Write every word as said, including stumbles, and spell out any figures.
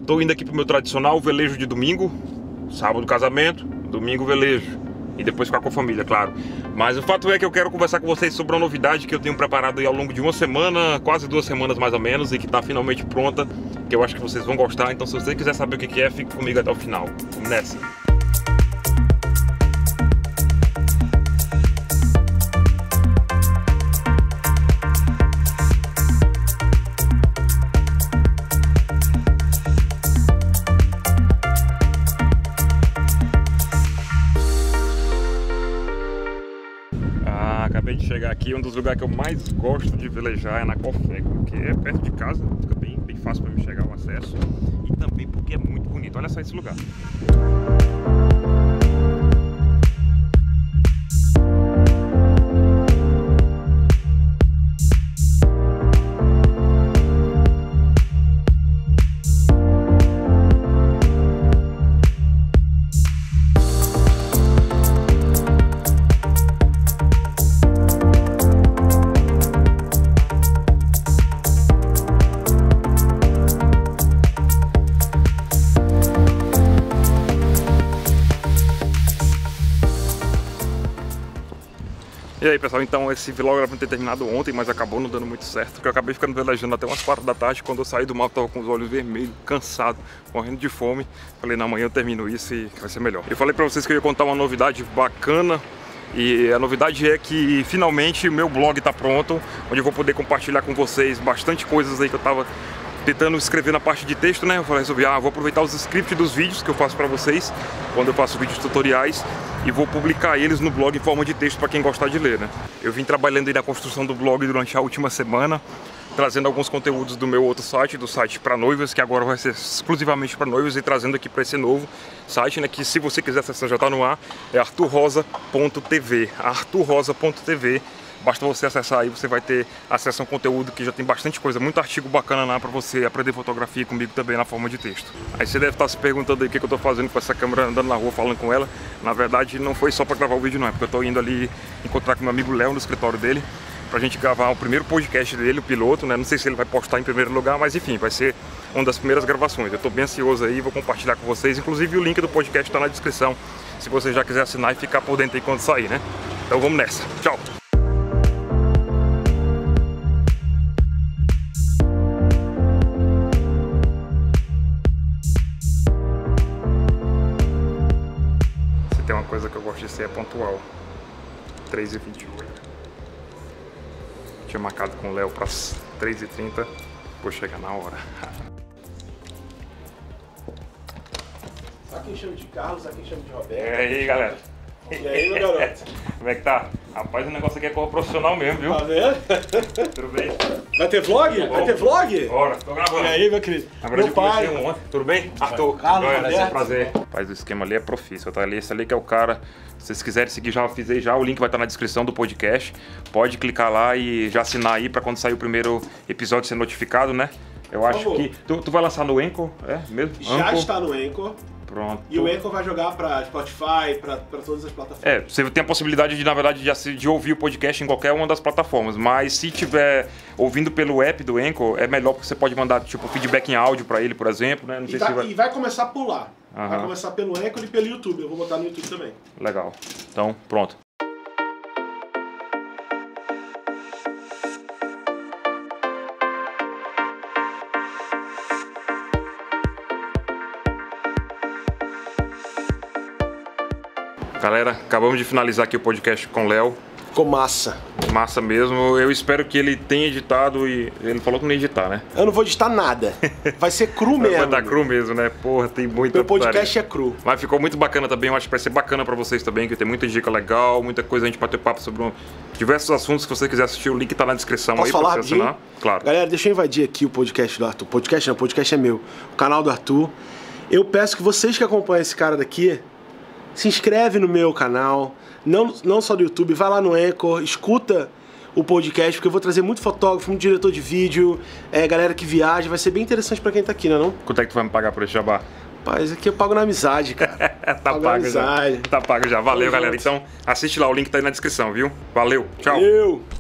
Tô indo aqui pro meu tradicional velejo de domingo. Sábado casamento, domingo velejo. E depois ficar com a família, claro. Mas o fato é que eu quero conversar com vocês sobre uma novidade que eu tenho preparado aí ao longo de uma semana, quase duas semanas mais ou menos, e que tá finalmente pronta, que eu acho que vocês vão gostar. Então se você quiser saber o que é, fique comigo até o final. Vamos nessa! Acabei de chegar aqui, um dos lugares que eu mais gosto de velejar é na Cofego, porque é perto de casa, fica bem, bem fácil para mim chegar o acesso e também porque é muito bonito. Olha só esse lugar. E aí pessoal, então esse vlog era pra ter terminado ontem, mas acabou não dando muito certo, porque eu acabei ficando velejando até umas quatro da tarde. Quando eu saí do mar eu tava com os olhos vermelhos, cansado, morrendo de fome. Falei, na amanhã eu termino isso e vai ser melhor. Eu falei pra vocês que eu ia contar uma novidade bacana, e a novidade é que finalmente o meu blog tá pronto, onde eu vou poder compartilhar com vocês bastante coisas aí que eu tava tentando escrever na parte de texto, né? Eu falei, resolvi, ah, vou aproveitar os scripts dos vídeos que eu faço pra vocês, quando eu faço vídeos tutoriais, e vou publicar eles no blog em forma de texto para quem gostar de ler, né? Eu vim trabalhando aí na construção do blog durante a última semana, trazendo alguns conteúdos do meu outro site, do site para noivas, que agora vai ser exclusivamente para noivas, e trazendo aqui para esse novo site, né? Que se você quiser acessar já tá no ar, é arthur rosa ponto tv, arthur rosa ponto tv. Basta você acessar aí, você vai ter acesso a um conteúdo que já tem bastante coisa, muito artigo bacana lá para você aprender fotografia comigo também na forma de texto. Aí você deve estar se perguntando aí o que eu tô fazendo com essa câmera, andando na rua falando com ela. Na verdade não foi só para gravar o vídeo não, é porque eu tô indo ali encontrar com meu amigo Léo no escritório dele, pra gente gravar o primeiro podcast dele, o piloto, né? Não sei se ele vai postar em primeiro lugar, mas enfim, vai ser uma das primeiras gravações. Eu tô bem ansioso aí, vou compartilhar com vocês, inclusive o link do podcast tá na descrição, se você já quiser assinar e ficar por dentro aí quando sair, né? Então vamos nessa, tchau! Tem uma coisa que eu gosto de ser é pontual. três e vinte e oito. Tinha marcado com o Léo para três e trinta. Vou chegar na hora. Só quem chama de Carlos, só quem chama de Roberto. E aí, galera? E aí, meu garoto? Como é que tá? Rapaz, o negócio aqui é corpo profissional mesmo, viu? Tá vendo? Tudo bem? Vai ter vlog? Vai ter vlog? Bora, tô gravando. E aí, meu querido? Agora Meu pai. Um ontem. Tudo bem? Arthur. Carlos, Joia, Roberto. é um prazer. Rapaz, o esquema ali é profício, tá ali. Esse ali que é o cara. Se vocês quiserem seguir, já fiz aí já. O link vai estar na descrição do podcast. Pode clicar lá e já assinar aí pra quando sair o primeiro episódio ser notificado, né? Eu acho favor. que... Tu, tu vai lançar no Anchor, é mesmo? Já Anchor? está no Anchor. Pronto. E o Anchor vai jogar pra Spotify, pra, pra todas as plataformas. É, você tem a possibilidade de, na verdade, de, assi- de ouvir o podcast em qualquer uma das plataformas, mas se tiver ouvindo pelo app do Anchor, é melhor porque você pode mandar, tipo, feedback em áudio pra ele, por exemplo, né? Não sei E, tá- se vai... e vai começar por lá. Vai Aham. começar pelo Anchor e pelo YouTube. Eu vou botar no YouTube também. Legal. Então, pronto. Galera, acabamos de finalizar aqui o podcast com o Léo. Ficou massa. Massa mesmo. Eu espero que ele tenha editado e... Ele falou que não ia editar, né? Eu não vou editar nada. Vai ser cru mesmo. Vai dar cru mesmo, né? Porra, tem muita Meu podcast putaria. é cru. Mas ficou muito bacana também, eu acho que vai ser bacana pra vocês também, que tem muita dica legal, muita coisa, a gente bater papo sobre um, diversos assuntos. Se você quiser assistir, o link tá na descrição. Posso aí falar pra você rapidinho? assinar. Claro. Galera, deixa eu invadir aqui o podcast do Arthur. Podcast não, o podcast é meu. O canal do Arthur. Eu peço que vocês que acompanham esse cara daqui, se inscreve no meu canal, não, não só do YouTube, vai lá no Anchor, escuta o podcast, porque eu vou trazer muito fotógrafo, muito diretor de vídeo, é, galera que viaja, vai ser bem interessante pra quem tá aqui, não é não? Quanto é que tu vai me pagar por esse jabá? Rapaz, aqui eu pago na amizade, cara. tá pago pago na já. amizade. Tá pago já. Valeu, Tamo galera. junto. Então, assiste lá, o link tá aí na descrição, viu? Valeu, tchau. Valeu!